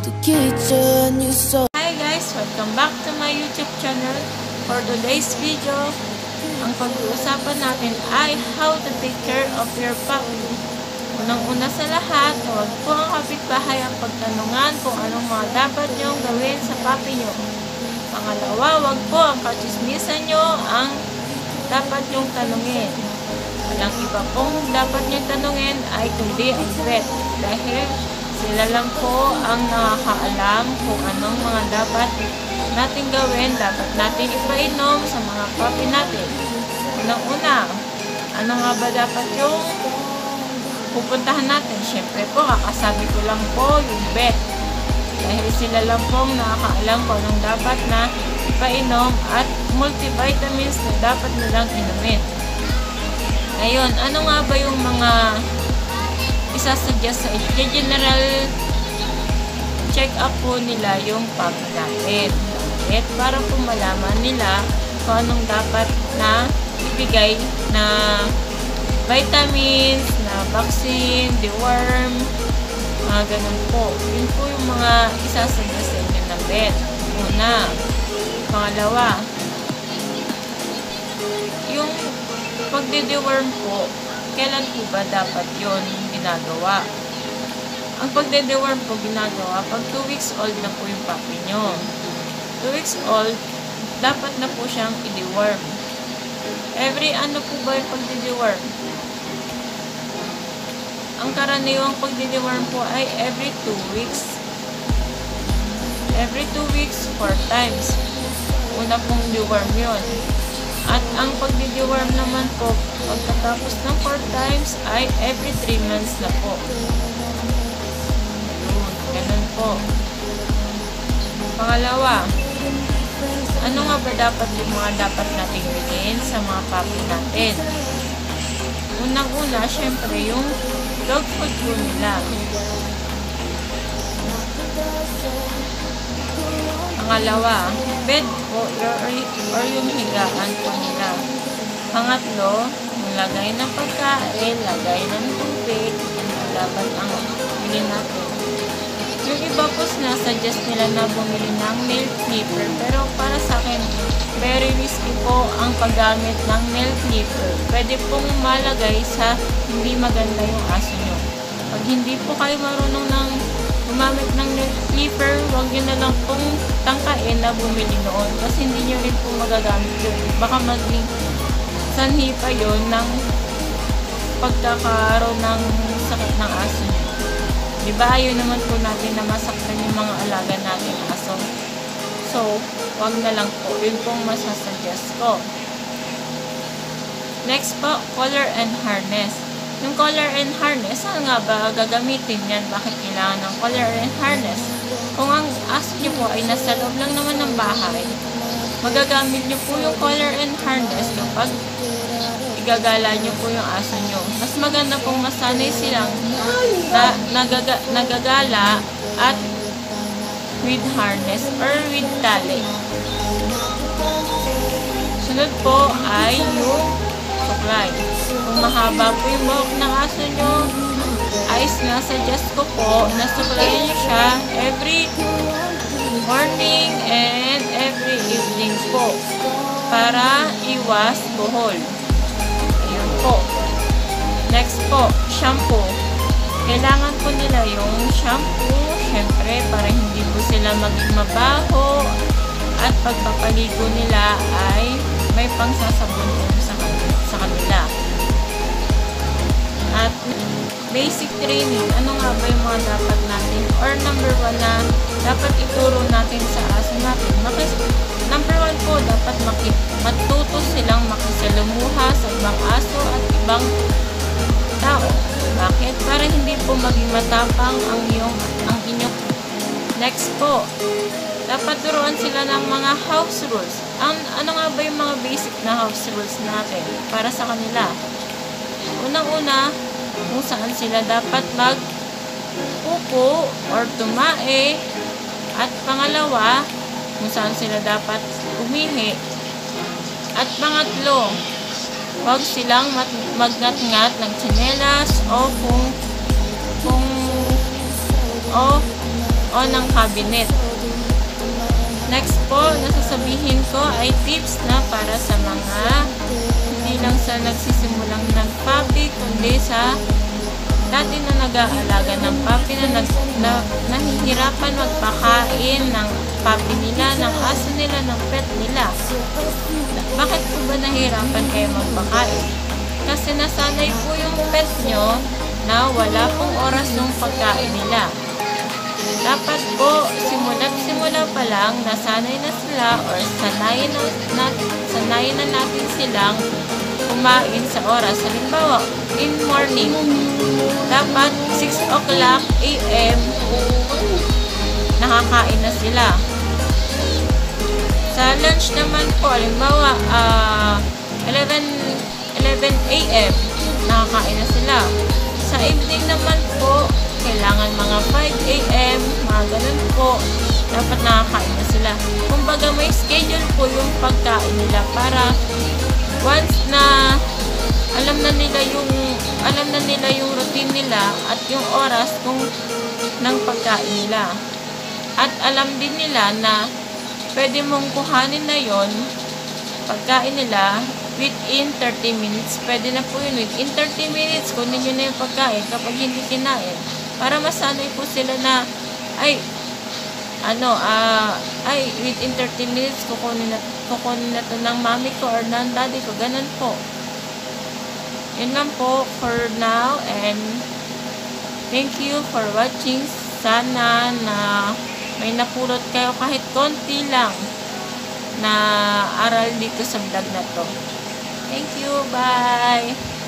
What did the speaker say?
the kitchen, you saw. Hi guys! Welcome back to my YouTube channel. For today's video, ang pag-uusapan natin ay how to take care of your puppy. Unang-una sa lahat, huwag po ang kapitbahay ang pagtanungan kung anong mga dapat nyong gawin sa puppy nyo. Pangalawa, huwag po ang kachismisan nyo ang dapat nyong tanungin. Walang iba pong dapat nyong tanungin ay kundi ang vet. Dahil sila lang po ang nakakaalam kung anong mga dapat natin gawin, dapat natin ipainom sa mga puppy natin. Unang-una, ano nga ba dapat yung pupuntahan natin? Siyempre po, kakasabi ko lang po yung vet. Dahil sila lang pong nakakaalam kung anong dapat na ipainom at multivitamins na dapat nilang inumin. Ngayon, ano nga ba yung mga isasuggest sa inyo? General check-up po nila yung puppy natin. At para po malaman nila kung anong dapat na ibigay na vitamins, na vaccine, deworm, ganun po. Yun po yung mga isasuggest sa inyo ng vet. Una. Pangalawa, yung pagde-deworm po, kailan po ba dapat yun ginagawa? Ang pagde-deworm po ginagawa pag 2 weeks old na po yung puppy nyo. 2 weeks old, dapat na po siyang i-deworm. Every ano po ba yung pagde-deworm? Ang karaniwang pagde-deworm po ay every 2 weeks. Every 2 weeks, 4 times. Una pong deworm yun. At ang pagdi-deworm naman po, pagkatapos ng 4 times, ay every 3 months na po. Ganun po. Pangalawa, ano nga ba dapat yung mga dapat nating bilhin sa mga puppy natin? Unang-una, syempre, yung dog food po nila. Pangalawa, bed po or yung higaan po nila. Pangatlo, yung lagay ng pagkain, lagay ng tubig, dapat ang bilhin natin. Yung iba po suggest nila na bumili ng nail clipper, pero para sa akin, very risky po ang paggamit ng nail clipper. Pwede pong malagay sa hindi maganda yung aso nyo. Pag hindi po kayo marunong ng gumamit ng nail clipper, huwag nyo na lang pong tangkain na bumili noon kasi hindi nyo rin po magagamit yun. Baka maging sanhi pa yun ng pagkakaroon ng sakit ng aso nyo. Diba, ayaw naman po natin na masaktan yung mga alaga natin aso. So, wag na lang po. Yun pong masasuggest ko. Next po, collar and harness. Yung collar and harness, saan nga ba gagamitin yan? Bakit kailangan ng collar and harness? Kung ang aso nyo po ay nasa loob lang naman ng bahay, magagamit nyo po yung collar and harness kapag igagala nyo po yung aso nyo. Mas maganda pong masanay silang nagagala at with harness or with tali. Sunod po ay yung suklay. Kung mahaba po yung buhok ng aso nyo, ay sinasuggest ko po na suklayin nyo siya every morning and every evening po para iwas buhol. Ayun po. Next po, shampoo. Kailangan po nila yung shampoo, syempre, para hindi po sila maging mabaho at pagpapaligo nila ay may pangsasabon po sa kanila. At basic training, ano nga ba yung mga dapat natin? Or number 1 na dapat ituro natin sa aso natin? Number 1 po, dapat matuto silang makisalamuha sa ibang aso at ibang tao. Bakit? Para hindi po maging matapang ang inyong. Next po, dapat turuan sila ng mga house rules. Ano nga ba yung mga basic na house rules natin para sa kanila? Unang-una, kung saan sila dapat magpupo or tumae. At pangalawa, kung saan sila dapat umihi. At pangatlo, huwag silang magnat-ngat ng tsinelas o o ng cabinet. Next po, nasasabihin ko ay tips na para sa mga hindi lang sa nagsisimulang nagpapi, kundi sa dati na nag-aalaga ng papi na nahihirapan magpakain ng papi nila, ng aso nila, ng pet nila. Bakit po ba nahihirapan kayo magpakain? Kasi nasanay po yung pet nyo na wala pong oras ng pagkain nila. Dapat po, simula pa lang, nasanay na sila or sanayin na natin silang kumain sa oras. Halimbawa, in morning, dapat 6 o'clock a.m. nakakain na sila. Sa lunch naman po, halimbawa, 11 a.m. nakakain na sila. Sa evening naman po, kailangan mga 5 a.m. mga ganun po, dapat nakakain na sila. Kumbaga may schedule po yung pagkain nila para once na alam na nila yung routine nila at yung oras ng pagkain nila. At alam din nila na pwede mong kuhanin na yon pagkain nila within 30 minutes. Pwede na po yun. Within 30 minutes, kunin nyo na yung pagkain kapag hindi kinain. Para masanay po sila na, within 30 minutes, kukunin na to ng mami ko or ng daddy ko. Ganun po. Yun lang po for now. And thank you for watching. Sana na may napulot kayo kahit konti lang na aral dito sa vlog na to. Thank you. Bye!